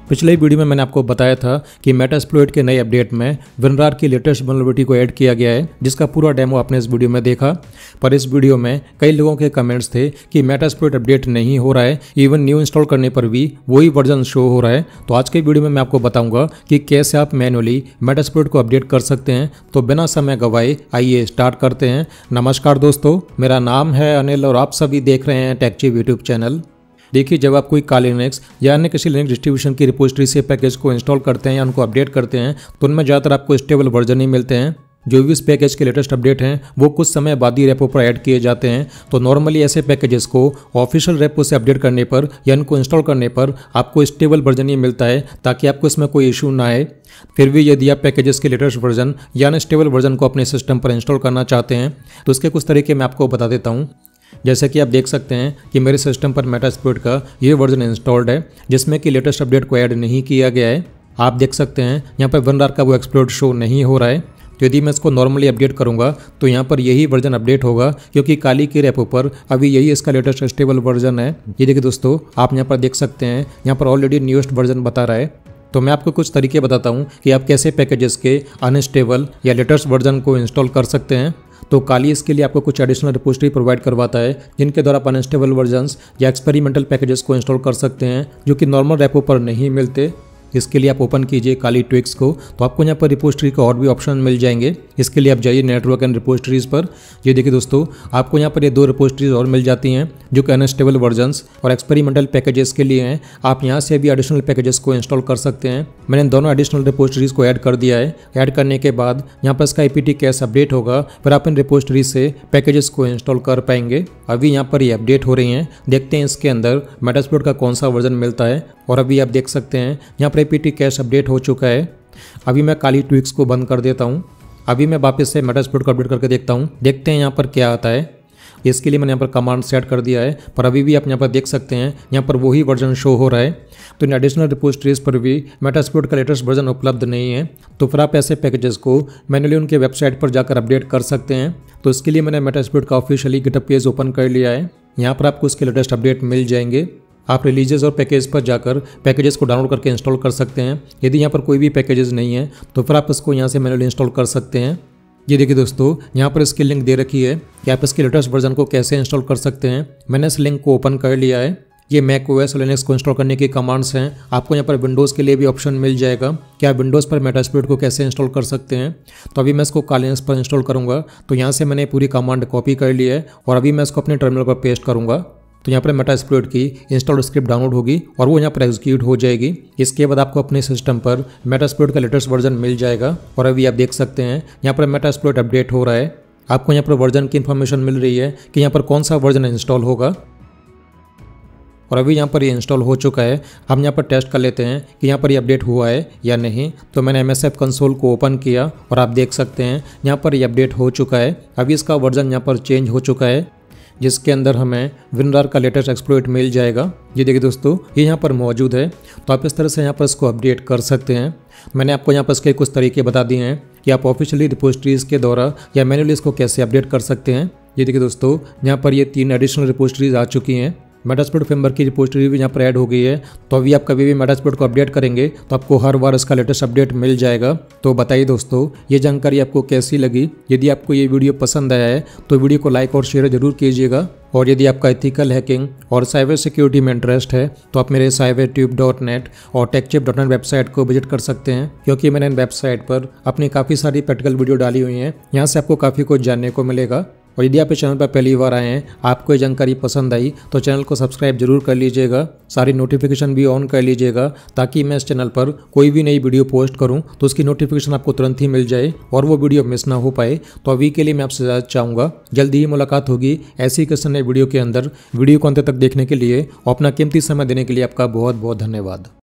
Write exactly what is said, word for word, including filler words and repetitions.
पिछले वीडियो में मैंने आपको बताया था कि मेटास्प्लोइट के नए अपडेट में विनरार की लेटेस्ट वल्नरेबिलिटी को ऐड किया गया है, जिसका पूरा डेमो आपने इस वीडियो में देखा। पर इस वीडियो में कई लोगों के कमेंट्स थे कि मेटास्प्लोइट अपडेट नहीं हो रहा है, इवन न्यू इंस्टॉल करने पर भी वही वर्जन शो हो रहा है। तो आज के वीडियो में मैं आपको बताऊंगा कि कैसे आप मैनुअली मेटास्प्लोइट को अपडेट कर सकते हैं। तो बिना समय गवाए आइए स्टार्ट करते हैं। नमस्कार दोस्तों, मेरा नाम है अनिल और आप सभी देख रहे हैं टेकचिप यूट्यूब चैनल। देखिए, जब आप कोई काली लिनक्स या अन्य किसी लिनक्स डिस्ट्रीब्यूशन की रिपोजिटरी से पैकेज को इंस्टॉल करते हैं या उनको अपडेट करते हैं तो उनमें ज़्यादातर आपको स्टेबल वर्जन ही मिलते हैं। जो भी इस पैकेज के लेटेस्ट अपडेट हैं वो कुछ समय बाद ही रेपो पर ऐड किए जाते हैं। तो नॉर्मली ऐसे पैकेजेस को ऑफिशियल रेपो से अपडेट करने पर या इनको इंस्टॉल करने पर आपको स्टेबल वर्जन ही मिलता है, ताकि आपको इसमें कोई इशू ना आए। फिर भी यदि आप पैकेजेस के लेटेस्ट वर्जन या अनस्टेबल वर्जन को अपने सिस्टम पर इंस्टॉल करना चाहते हैं तो इसके कुछ तरीके मैं आपको बता देता हूँ। जैसे कि आप देख सकते हैं कि मेरे सिस्टम पर मेटास्प्लोइट का ये वर्जन इंस्टॉल्ड है, जिसमें कि लेटेस्ट अपडेट को ऐड नहीं किया गया है। आप देख सकते हैं यहाँ पर विनरार का वो एक्सप्लोइट शो नहीं हो रहा है। तो यदि मैं इसको नॉर्मली अपडेट करूंगा तो यहाँ पर यही वर्जन अपडेट होगा, क्योंकि काली की रेपो पर अभी यही इसका लेटेस्ट स्टेबल वर्जन है। ये देखिए दोस्तों, आप यहाँ पर देख सकते हैं, यहाँ पर ऑलरेडी न्यूएस्ट वर्जन बता रहा है। तो मैं आपको कुछ तरीके बताता हूँ कि आप कैसे पैकेजेस के अनस्टेबल या लेटेस्ट वर्जन को इंस्टॉल कर सकते हैं। तो काली इसके लिए आपको कुछ एडिशनल रिपोजिटरी प्रोवाइड करवाता है, जिनके द्वारा आप अनस्टेबल वर्जन्स या एक्सपेरिमेंटल पैकेजेस को इंस्टॉल कर सकते हैं, जो कि नॉर्मल रेपो पर नहीं मिलते। इसके लिए आप ओपन कीजिए काली ट्विक्स को, तो आपको यहाँ पर रिपोजिटरी का और भी ऑप्शन मिल जाएंगे। इसके लिए आप जाइए नेटवर्क एंड रिपोजिटरीज पर। ये देखिए दोस्तों, आपको यहाँ पर ये दो रिपोजिटरीज और मिल जाती हैं जो कि अनस्टेबल वर्जन्स और एक्सपेरिमेंटल पैकेजेस के लिए हैं। आप यहाँ से भी एडिशनल पैकेजेस को इंस्टॉल कर सकते हैं। मैंने दोनों एडिशनल रिपोजिटरीज को ऐड कर दिया है। ऐड करने के बाद यहाँ पर इसका A P T cache update होगा, फिर आप इन रिपोजिटरी से पैकेजेस को इंस्टॉल कर पाएंगे। अभी यहाँ पर ये अपडेट हो रही हैं। देखते हैं इसके अंदर मेटास्प्लोइट का कौन सा वर्जन मिलता है। और अभी आप देख सकते हैं यहाँ पर A P T cache update हो चुका है। अभी मैं काली ट्विक्स को बंद कर देता हूँ। अभी मैं वापस से मेटास्प्लोइट को अपडेट करके देखता हूँ, देखते हैं यहाँ पर क्या आता है। इसके लिए मैंने यहाँ पर कमांड सेट कर दिया है, पर अभी भी आप यहाँ पर देख सकते हैं यहाँ पर वही वर्जन शो हो रहा है। तो इन एडिशनल रिपोजिटरीज पर भी मेटास्प्लोइट का लेटेस्ट वर्जन उपलब्ध नहीं है। तो फिर आप ऐसे पैकेजेस को मैनुअली उनके वेबसाइट पर जाकर अपडेट कर सकते हैं। तो इसके लिए मैंने मेटास्प्लोइट का ऑफिशियली गिटहब पेज ओपन कर लिया है। यहाँ पर आपको इसके लेटेस्ट अपडेट मिल जाएंगे। आप रिलीजेस और पैकेज पर जाकर पैकेजेस को डाउनलोड करके इंस्टॉल कर सकते हैं। यदि यहाँ पर कोई भी पैकेजेस नहीं है तो फिर आप इसको यहाँ से मैनुअली इंस्टॉल कर सकते हैं। ये देखिए दोस्तों, यहाँ पर इसकी लिंक दे रखी है कि आप इसके लेटेस्ट वर्जन को कैसे इंस्टॉल कर सकते हैं। मैंने इस लिंक को ओपन कर लिया है। ये मैक ओएस और लिनक्स को इंस्टॉल करने की कमांड्स हैं। आपको यहाँ पर विंडोज़ के लिए भी ऑप्शन मिल जाएगा कि आप विंडोज़ पर मेटास्प्लोइट को कैसे इंस्टॉल कर सकते हैं। तो अभी मैं इसको काली लिनक्स पर इंस्टॉल करूँगा। तो यहाँ से मैंने पूरी कमांड कॉपी कर ली है और अभी मैं इसको अपने टर्मिनल पर पेस्ट करूँगा। तो यहाँ पर मेटास्प्लोइट की इंस्टॉल स्क्रिप्ट डाउनलोड होगी और वो यहाँ पर एग्जीक्यूट हो जाएगी। इसके बाद आपको अपने सिस्टम पर मेटास्प्लोइट का लेटेस्ट वर्जन मिल जाएगा। और अभी आप देख सकते हैं यहाँ पर मेटास्प्लोइट अपडेट हो रहा है। आपको यहाँ पर वर्जन की इन्फॉर्मेशन मिल रही है कि यहाँ पर कौन सा वर्जन इंस्टॉल होगा। और अभी यहाँ पर ये इंस्टॉल हो चुका है। हम यहाँ पर टेस्ट कर लेते हैं कि यहाँ पर ये अपडेट हुआ है या नहीं। तो मैंने एम एस एफ कंसोल को ओपन किया और आप देख सकते हैं यहाँ पर ये अपडेट हो चुका है। अभी इसका वर्जन यहाँ पर चेंज हो चुका है, जिसके अंदर हमें विनरार का लेटेस्ट एक्सप्लोइट मिल जाएगा। ये देखिए दोस्तों, ये यहाँ पर मौजूद है। तो आप इस तरह से यहाँ पर इसको अपडेट कर सकते हैं। मैंने आपको यहाँ पर इसके कुछ तरीके बता दिए हैं कि आप ऑफिशियली रिपोजिटरीज के द्वारा या मैनुअली इसको कैसे अपडेट कर सकते हैं। ये देखिए दोस्तों, यहाँ पर ये तीन एडिशनल रिपोजिटरीज आ चुकी हैं। मेटास्प्लोइट फ्रेमवर्क की रिपोजिटरी भी यहाँ पर ऐड हो गई है। तो अभी आप कभी भी मेटास्प्लोइट को अपडेट करेंगे तो आपको हर बार इसका लेटेस्ट अपडेट मिल जाएगा। तो बताइए दोस्तों, ये जानकारी आपको कैसी लगी। यदि आपको ये वीडियो पसंद आया है तो वीडियो को लाइक और शेयर जरूर कीजिएगा। और यदि आपका एथिकल हैकिंग और साइबर सिक्योरिटी में इंटरेस्ट है तो आप मेरे साइबर ट्यूब डॉट नेट और टेकचिप डॉट नेट वेबसाइट को विजिट कर सकते हैं, क्योंकि मैंने इन वेबसाइट पर अपनी काफ़ी सारी प्रैक्टिकल वीडियो डाली हुई हैं। यहाँ से आपको काफ़ी कुछ जानने को मिलेगा। और यदि आप इस चैनल पर पहली बार आए हैं, आपको ये जानकारी पसंद आई तो चैनल को सब्सक्राइब जरूर कर लीजिएगा। सारी नोटिफिकेशन भी ऑन कर लीजिएगा, ताकि मैं इस चैनल पर कोई भी नई वीडियो पोस्ट करूं तो उसकी नोटिफिकेशन आपको तुरंत ही मिल जाए और वो वीडियो मिस ना हो पाए। तो अभी के लिए मैं आपसे ज़्यादा चाहूँगा जल्दी ही मुलाकात होगी ऐसी किसी नए वीडियो के अंदर। वीडियो को अंत तक देखने के लिए और अपना कीमती समय देने के लिए आपका बहुत बहुत धन्यवाद।